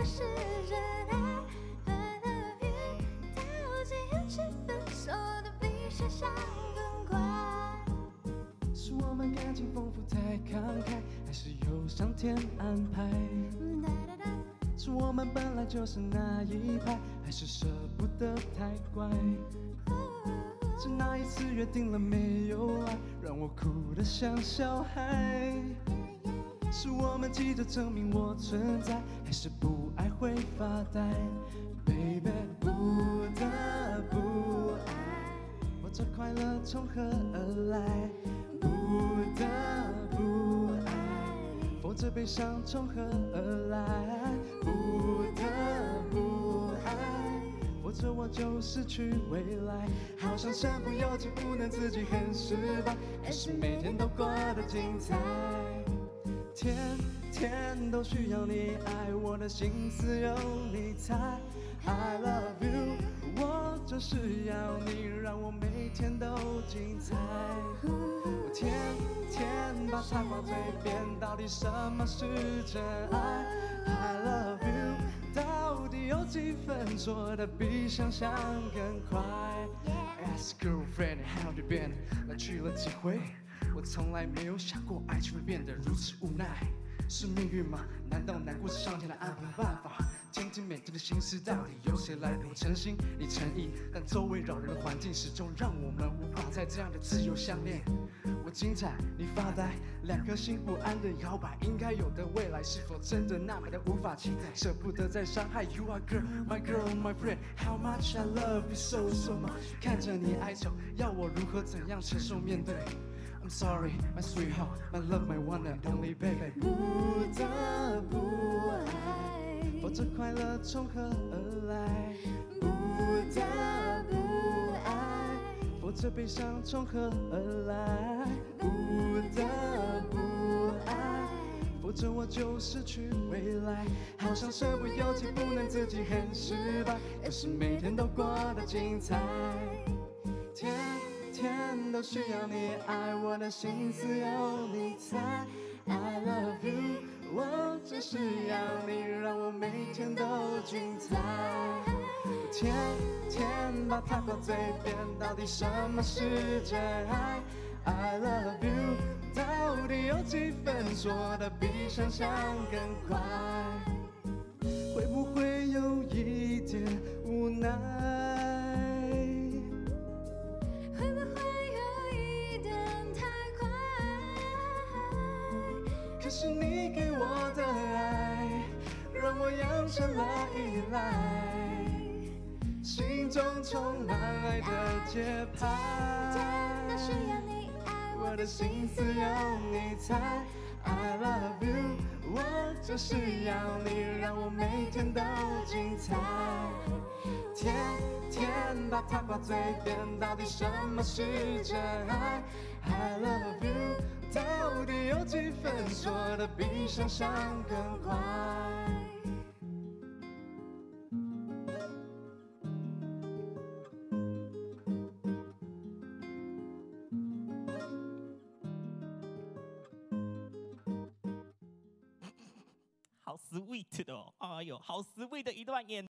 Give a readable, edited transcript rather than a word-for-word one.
么是真爱 ？I love you， 到最后气氛缩得比想象更快。 是我们感情丰富太慷慨，还是有上天安排？是我们本来就是那一派，还是舍不得太乖？是那一次约定了没有爱，让我哭得像小孩？是我们急着证明我存在，还是不爱会发呆 ？Baby， 不得不爱，否则快乐从何而来？不得不爱，否则悲伤从何而来？不得不爱，否则我就失去未来。好像身不由己，不能自己很失败，还是每天都过得精彩。天天都需要你爱，我的心思有你猜。I love you， 我就是要你，让我每天都精彩。我天天把它挂嘴边，到底什么是真爱 ？I love you， 到底有几分做得比想象更快 ？Ask girlfriend how you been， 来去了几回，我从来没有想过爱情会变得如此无奈。是命运吗？难道难过是上天的安排办法？天天每天的心思，到底由谁来？我诚心，你诚意，但周围扰人的环境始终让我们无法再这样的自由相恋。我精彩，你发呆，两颗心不安的摇摆，应该有的未来是否真的那么的无法期待？舍不得再伤害 You are girl, my friend, how much I love you so much。看着你哀愁，要我如何怎样承受面对？ I'm sorry, my sweetheart, my love, my one and only baby。不得不爱，否则快乐从何而来？不得不爱，否则悲伤从何而来？不得不爱，否则我就失去未来。好像身不由己，不能自己很失败，可是每天都过得精彩。天天都需要你爱，我的心思有你猜。I love you， 我只是要你，让我每天都精彩。我天天把它挂嘴边，到底什么是真爱 ？I love you， 到底有几分做得比想象更快？会不会有一点无奈？ 是你给我的爱，让我养成了依赖，心中充满爱的节拍。天天都需要你爱，我的心思有你猜。I love you， 我就是要你，让我每天都精彩。天天把它挂嘴边，到底什么是真爱 ？I love you。 到底有几分说得比想象更快？ 好 sweet 的哦，哎呦，好 sweet 的一段演。